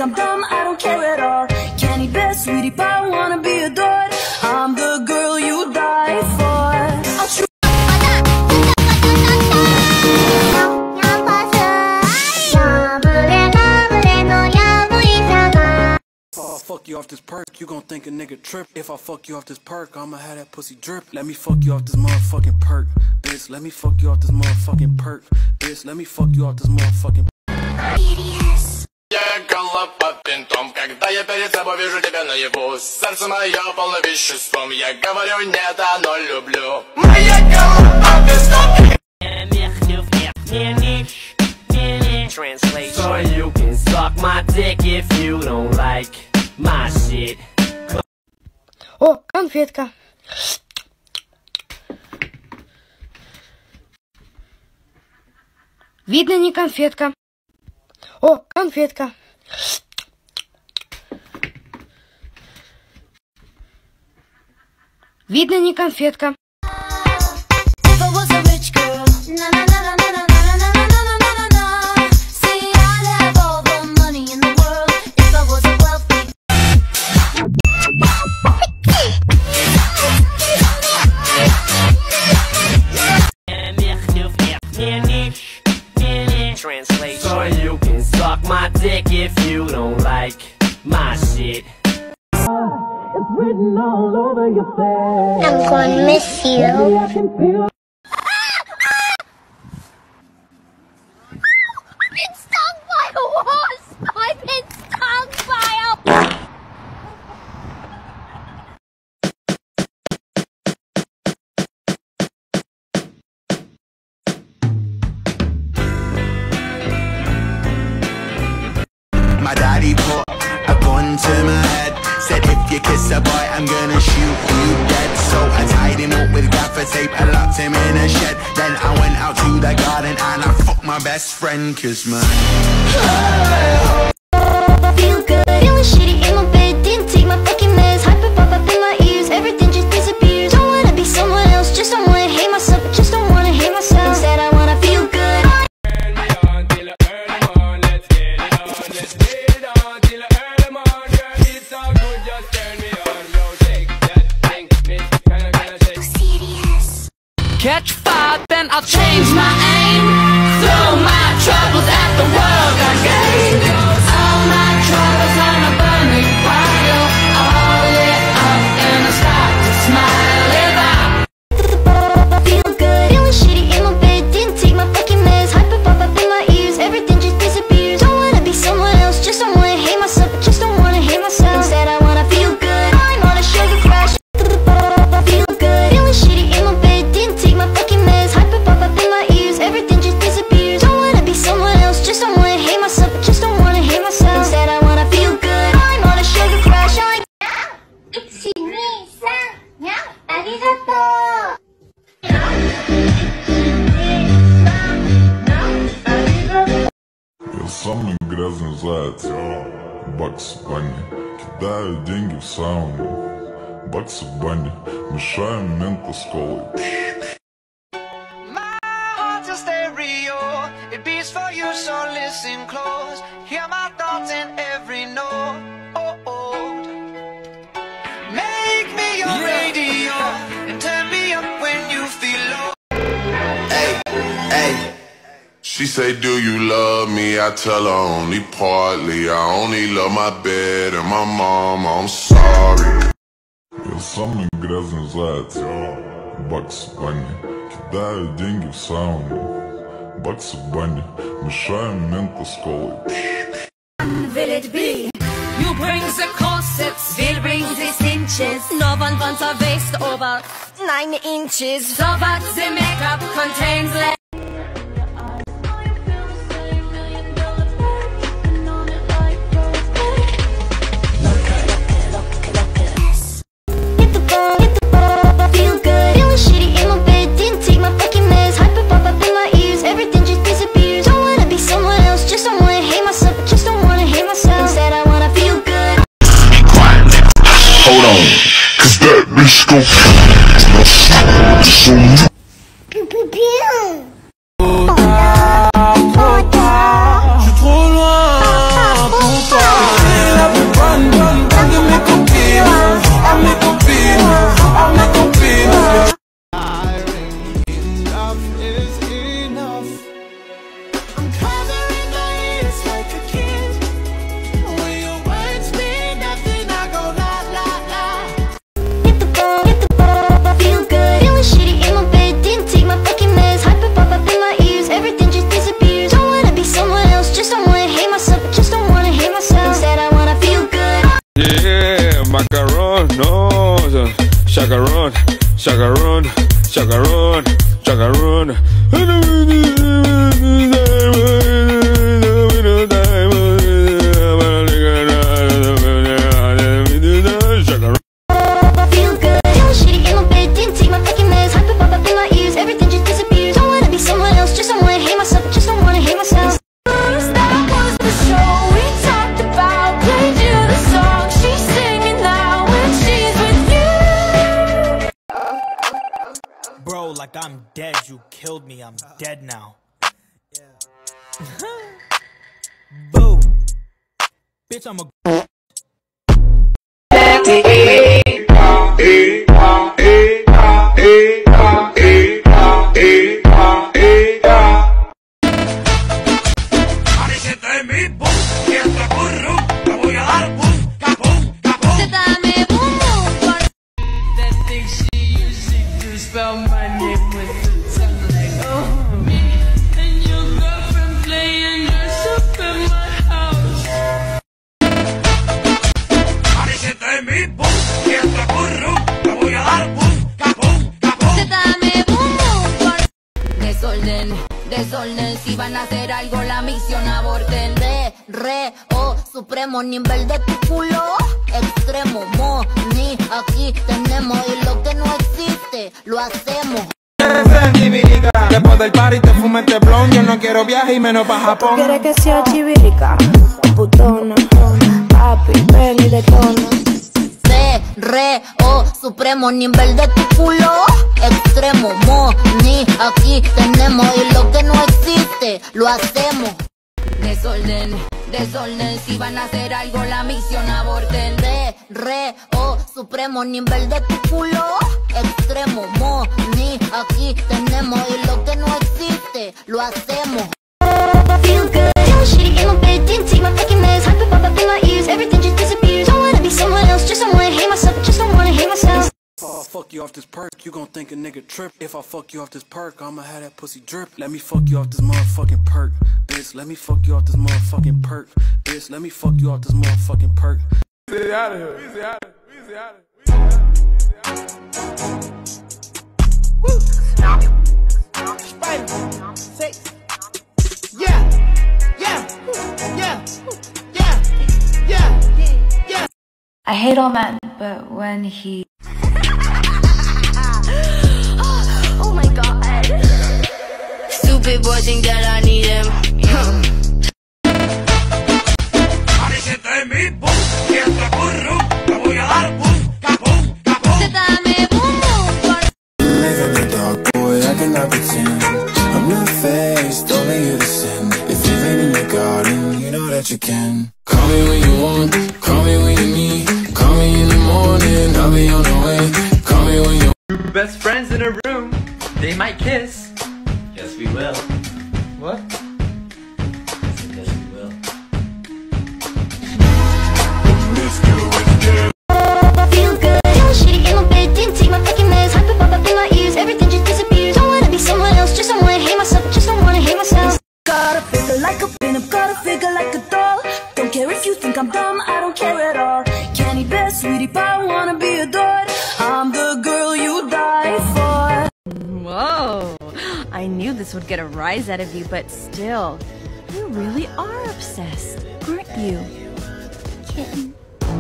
I'm dumb, I don't care at all. Candy best, sweetie pie, wanna be adored. I'm the girl you die for. I'll try. If I fuck you off this perk, you gon' think a nigga trip. If I fuck you off this perk, I'ma have that pussy drip. Let me fuck you off this motherfucking perk, bitch. Let me fuck you off this motherfucking perk, bitch. Let me fuck you off this motherfucking. Я голова винтом, когда я перед собой вижу тебя наяву. Сердце мое полно веществом, я говорю нет, оно люблю. Моя голова винтом. Translate. So you can suck my dick if you don't like my shit. О, конфетка. Видно, не конфетка. О, конфетка. Видно, не конфетка. Translate. So you can suck my dick if you don't like my shit. It's written all over your face. I'm gonna miss you. I can feel. I've been stung by a wasp. I've been stung by a... My daddy put a gun to my head. Said if you kiss a boy, I'm gonna shoot you dead. So I tied him up with gaffer tape and locked him in a shed. Then I went out to the garden and I fucked my best friend. Cause my Feel good, feeling shitty in my bed. Didn't take my fucking meds. Hyper pop up in my ears. Everything just disappears. Don't wanna be someone else. Just don't wanna hate myself. Just don't wanna hate myself. Instead I wanna feel good. Catch fire, then I'll change my aim. Throw my troubles at the world again. All my troubles on a burning pile. All lit up and I start to smile. Feel good, feeling shitty in my bed. Didn't take my fucking meds. Hyper pop up in my ears. Everything just disappears. Don't wanna be someone else. Just don't wanna hate myself. Just don't wanna hate myself. Instead I wanna feel good. I'm on a sugar crash. Feel good, feeling shitty in my bed. Didn't take my fucking meds. Hyper pop up in my ears. Everything just disappears. Don't wanna be someone else. Just don't wanna hate myself. Just don't wanna hate myself. Instead I wanna feel good. I'm on a sugar crash. 1, 2, 3, ありがとう。 Я самый грязный заяц, Бакс Банни. Кидаю деньги в сауну, Баксы в бане. Мешаем мента с колой. My heart's a stereo, it beats for you, so listen close. Hear my thoughts in every note. Make me your radio and turn me up when you feel low. hey, hey. She say, do you love me? I tell her only partly. I only love my bed and my mom, I'm sorry. Я самый грязный заяц, Бакс Банни. Кидаю деньги в сауну, Баксы в бане. Мешаем мента с колой. Will it be? You bring the corsets, we'll bring the cinches. No one wants a waist over 9 inches. So what the makeup contains less. Feel good, feeling shitty in my bed. Didn't take my fucking meds. Hyper pop up in my ears. Everything just disappears. Don't wanna be someone else. Just don't wanna hate myself. Just don't wanna hate myself. Instead I wanna feel good. Be quiet, nigga. Hold on, cause that bitch gon' so Pew pew pew. Je suis trop loin pour toi. chacarón, chacarón, chacarón, chacarón. Feel good, feeling shitty in my bed. Didn't take my fucking meds. Hyper pop up in my ears. Everything just disappears. Don't wanna be someone else. Just don't wanna hate myself. Just don't wanna hate myself. That was the show we talked about. Played you the song she's singing now when she's with you. Bro, like I'm dead. You killed me. I'm dead now. Boo. Bitch, I'm a. Dame boom boom for that thing she using to spell my name with the tongue like oh me and your girlfriend playing dress up in my house. Dame boom boom for Desorden, desorden, si van a hacer algo la misión aborten. Re, supremo nivel de tu culo. Extremo, ni aquí tenemos. Y lo que no existe, lo hacemos. Después del party te fume este blon. Yo no quiero viaje y menos pa' Japón. ¿Quieres que sea chivirica? Putona, papi, ven y detona. Re, supremo nivel de tu culo. Extremo, ni aquí tenemos. Y lo que no existe, lo hacemos. Desorden, desorden, si van a hacer algo la misión aborten. Re, supremo nivel de tu culo. Extremo, ni aquí tenemos. Y lo que no existe, lo hacemos. Feel good, feeling shitty in my bed. Didn't take my fucking meds. Hyper pop up in my ears. Everything just disappears. Don't wanna be someone else. Just don't wanna hate myself. Just don't wanna hate myself. If I fuck you off this perk, you gon' think a nigga trip. If I fuck you off this perk, I'ma have that pussy drip. Let me fuck you off this motherfucking perk, bitch. Let me fuck you off this motherfucking perk, bitch. Let me fuck you off this motherfucking perk. Easy out of here. Easy out of here. Easy out of here. Woo! Spider, 6. Yeah, yeah, yeah, yeah, yeah, yeah. I hate all men, but when he... Oh my god. Stupid boy think that I need him. Dame boom boom for Living the dark, boy, I cannot pretend. I'm not faced, only you to sin. If you've been in your garden, you know that you can. Call me when you want, call me when you need. Call me in the morning, I'll be on the way. Call me when you best friends in a room, they might kiss. Yes, we will. What? Yes, we will. Feel good, feeling shitty in my bed. Didn't take my fucking meds. Hyper pop up in my ears. Everything just disappears. Don't wanna be someone else. Just don't wanna hate myself. Just don't wanna hate myself. Got a figure like a pin, I've got a figure like a doll. Don't care if you think I'm dumb, I don't care at all. Candy bear, sweetie pie, wanna be adored. I'm the girl you die for. Whoa, I knew this would get a rise out of you, but still, you really are obsessed, aren't you, kitten?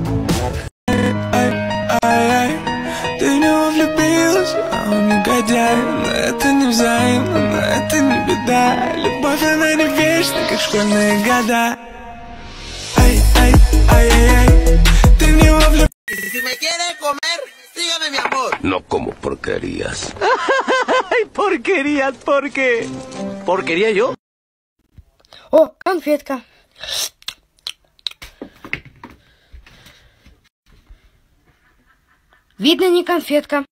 Ты не влюбился, а он негодяй. Но это не взаимно, но это не беда. Любовь, она не вечна, как школьные года. Ай, ай, ай, ай, ай. Ты не влюбился. Si me quiere comer, sígame mi amor. No como porquerías. Ay, porquerías, ¿por qué? ¿Porquería yo? О, конфетка. Видно, не конфетка.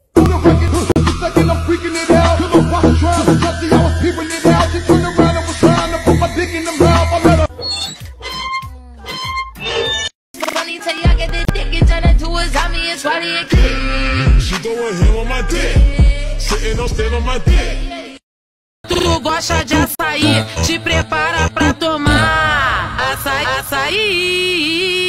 Tu gosta de açaí, te prepara pra tomar açaí.